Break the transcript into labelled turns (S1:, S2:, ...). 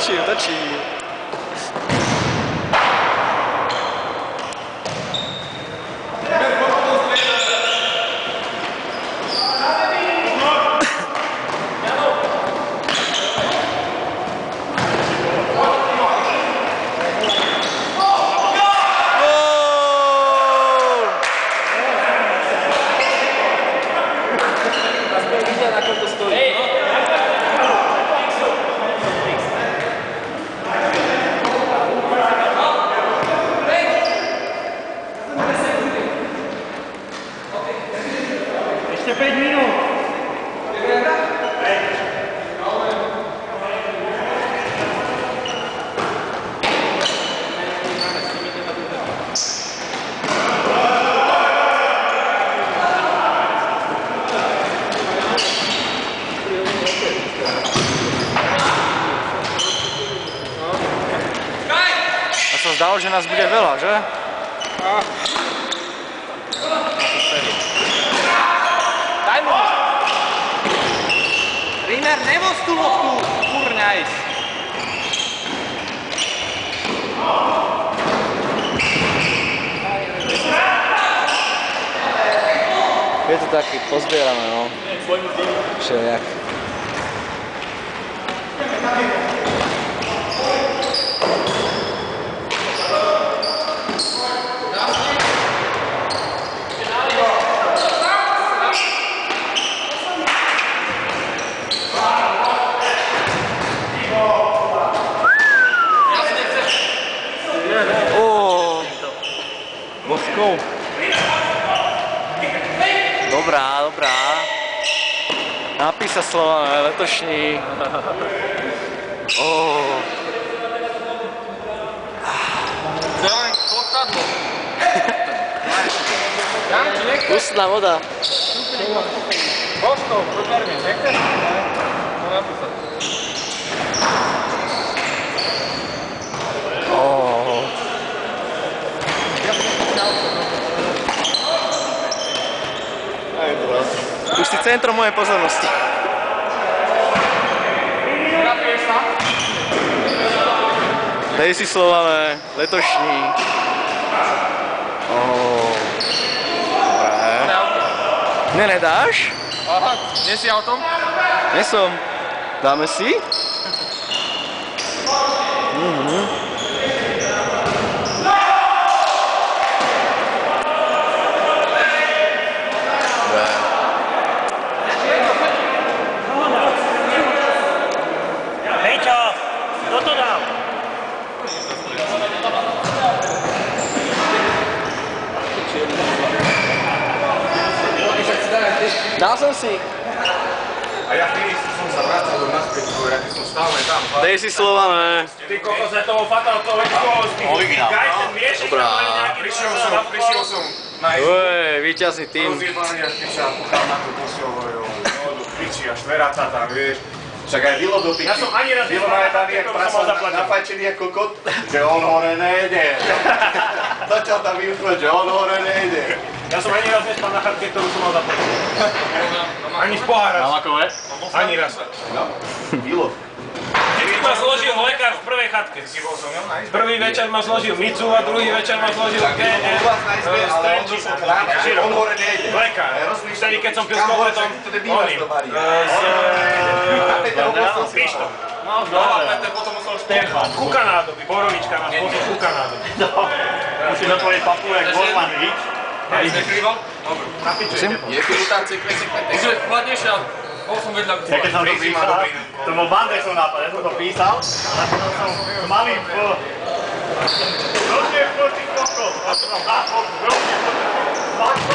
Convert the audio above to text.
S1: Točí.
S2: Ešte 5 minút.
S1: A sa zdalo, že nás bude veľa, že? Daj mu! Ríner, nevoz tú loptu! Kurňaj! Je to taký pozbierané, no. Všelijak. Boskou. Dobrá. Napísa slova, letošní.
S3: Zeleň, posadlo.
S1: Ústna voda.
S3: Boskou, proberný, nechceš? No napísať.
S1: Už si centrom mojej pozornosti. Dej si slova, letošní. Dobre. Nedáš?
S3: Aha, nie si autom?
S1: Nesom. Dáme si? Dal som si.
S3: A ja vtedy som sa vrátil naspäť, ja som stále tam.
S1: Dej si slova, ne.
S4: Ty kokos, je toho fatálkou večkou z tých gajten vieš,
S1: Dobrá.
S3: Prišiel som na
S1: víťazný tým.
S3: rozjebaný až keď sa puchal na tú posiel, hovoril, no do piči a štveráca tam, vieš. Však aj Vilo do piči.
S4: Ja som ani raz
S3: Vilo je tam jak prasa nafajčený ako kot, že on hore nejde. Začal tam vymýšľať, že on hore nejde.
S4: Ja som ani raz nespal na chatke, ktorú som mal zaplatiť. Ani z pohára.
S1: Na Makové?
S4: Ani raz.
S3: No, Vilo.
S4: Vždycky ma zložil lekár v prvej chatke. Prvý večer ma zložil Micu a druhý večer ma zložil GR.
S3: On hore nejde.
S4: Lekár. Vtedy, keď som pil s kohletom, oným. S Pištom. Kukanádoby, borovička nás pozol Kukanádoby.
S2: Musíš otvoriť papu, jak Borman, víš?
S4: Hej, nekryval?
S3: Je filutácie krecikne.
S4: Takže chladnejšie, ale bol som vedľa.
S2: Ja keď som to písal, to bol Bandexov nápad, ja som to písal, a potom som malý v... Hrozne v tých kokov, a som tam nápad, hrozne v tých kokov.